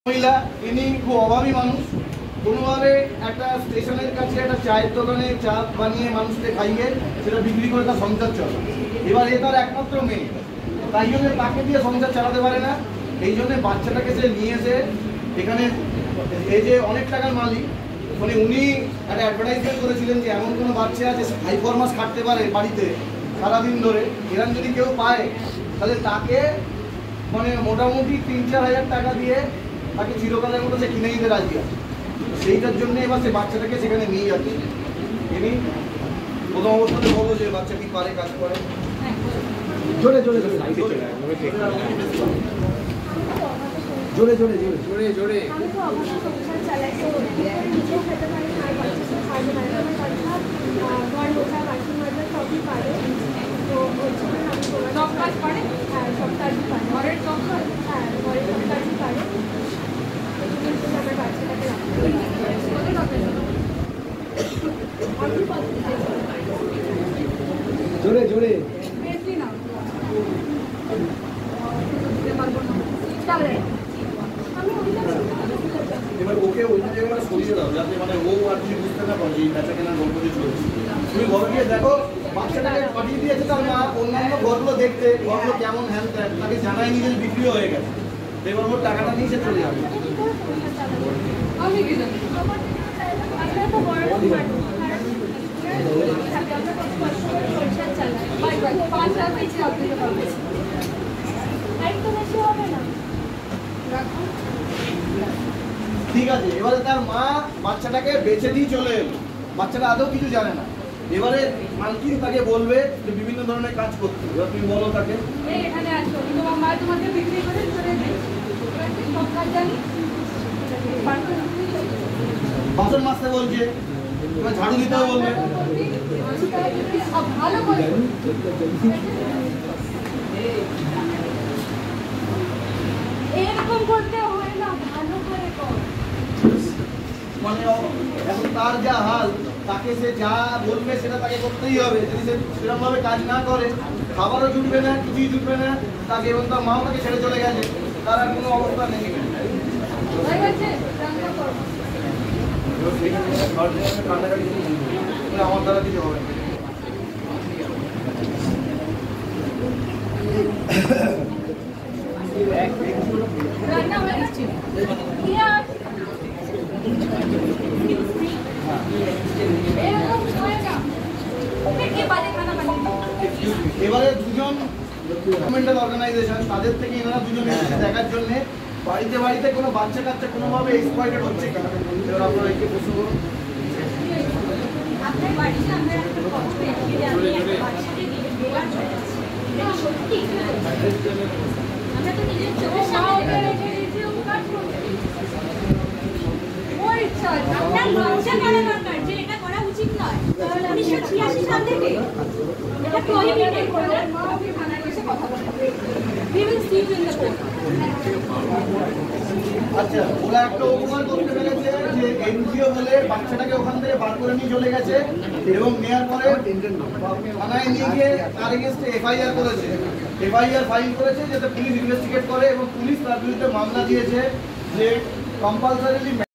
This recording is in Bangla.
মহিলা ইনি খুব অভাবী মানুষ, কোনোভাবে একটা স্টেশনের কাছে একটা চায়ের দোকানে চা বানিয়ে মানুষকে খাইয়ে সেটা বিক্রি করে তার সংসার চলে। এবার এ তার একমাত্র মেয়ে, তাই জন্য তাকে দিয়ে সংসার চালাতে পারে না। এই জন্য বাচ্চাটাকে সে নিয়ে এসে এখানে, এই যে অনেক টাকার মালিক, মানে উনি একটা অ্যাডভার্টাইজমেন্ট করেছিলেন যে এমন কোনো বাচ্চা আছে হাই ফরমাস খাটতে পারে বাড়িতে সারাদিন ধরে, এরকম যদি কেউ পায় তাহলে তাকে মানে মোটামুটি 3-4 হাজার টাকা দিয়ে তাকে চিরকালের মতো সে কিনে নিতে রাজি আছে। সেইটার জন্য এবার সে বাচ্চাটাকে সেখানে নিয়ে যাচ্ছে। তিনি প্রথম অবস্থাতে বলবো যে বাচ্চা কি পারে, কাজ করে। জোরে জোরে জোরে জোরে জোরে জোরে জোরে আমি তো অবশ্য সংসার চালাই, তো নিজেও খেতে পারি না, আর বাচ্চাকে সাহায্য পারি না। আমার ঘর মোছা, বাসন মাজা সবই পারে। তো ওই জন্য আমি সব কাজ পারে। হ্যাঁ, সব কাজই পারে। ঘরের সব কাজ, হ্যাঁ, ঘরের সব কাজই পারে। আমার বাচ্চাটাকে জোরে জোরে বেশি না এবার ওকে ওই জায়গায় সরিয়ে দাও, যাতে মানে ও আর কি বুঝতে না পারে এই বেচা কেনার গল্প যে চলছে। তুমি ঘরে গিয়ে দেখো বাচ্চাটাকে পাঠিয়ে দিয়েছে তার মা অন্যান্য ঘরগুলো দেখতে, ঘরগুলো কেমন হ্যান ত্যান, তাকে জানায়নি যে বিক্রি হয়ে গেছে। এবার ওর টাকাটা নিয়ে সে চলে যাবে। ঠিক আছে, এবারে তার মা বাচ্চাটাকে বেঁচে দিয়ে চলে এলো, বাচ্চাটা আদৌ কিছু জানে না। এবারে মালকিন তাকে বলবে যে বিভিন্ন ধরনের কাজ করতে। এবার তুমি বলো তাকে, এখানে আসো, তোমার মা তোমাকে বিক্রি করে চলে যায়, সব কাজ জানি। বাসন মাজতে বলছে, এবার ঝাড়ু দিতেও বলবে। ভালো করে এরকম করতে হয় না, ভালো করে কর। মানে এখন তার যা হাল, তাকে সে যা বলবে সেটা তাকে করতেই হবে। যদি সে সেরকম ভাবে কাজ না করে, খাবারও জুটবে না, কিছুই জুটবে না তাকে। এবং তার মাও তাকে ছেড়ে চলে গেছে, তার আর কোনো অবস্থা নেই। আমার দ্বারা কিছু হবে না। রান্না হয়ে গেছে। এবারে দুজন গভর্নমেন্টাল অর্গানাইজেশন, তাদের থেকে এনারা দুজন এসেছে দেখার জন্য বাড়িতে বাড়িতে কোনো বাচ্চা কাচ্চা কোনোভাবে এক্সপ্লয়েটেড হচ্ছে কিনা। এবার আপনারা একে প্রশ্ন করুন। আপনার বাড়িতে আমরা একটা কথা পেয়েছি যে আপনি একটা বাচ্চাকে নিয়ে বেড়ার চলেছি, এটা সত্যি? আমরা তো নিজের চোখের সামনে রেখে দিয়েছি, ও কাজ করছে। ওর ইচ্ছা, আপনার লজ্জা করা দরকার যে এটা করা উচিত নয়। 1986 সাল থেকে এটা প্রহিবিটেড। মা আপনি থানায় এসে কথা বলবেন। We will see you in the court. আচ্ছা, ওরা একটা উপকার করতে পেরেছে যে এনজিও বলে বাচ্চাটাকে ওখান থেকে বার করে নিয়ে চলে গেছে, এবং নেওয়ার পরে থানায় নিয়ে গিয়ে তার এগেন্স্টে এফআইআর করেছে। এফআইআর ফাইল করেছে যাতে পুলিশ ইনভেস্টিগেট করে, এবং পুলিশ তার বিরুদ্ধে মামলা দিয়েছে যে কম্পালসারিলি